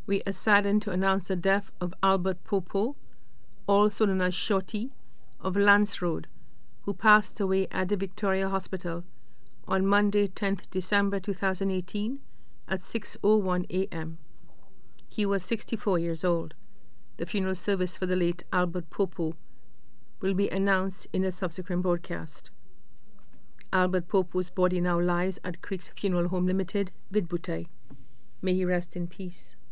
We are saddened to announce the death of Albert Popo, also known as Shorty, of Lance Road, who passed away at the Victoria Hospital on Monday, 10th December 2018 at 6:01 a.m. He was 64 years old. The funeral service for the late Albert Popo will be announced in a subsequent broadcast. Albert Popo's body now lies at Creeks Funeral Home Limited, Vidbutay. May he rest in peace.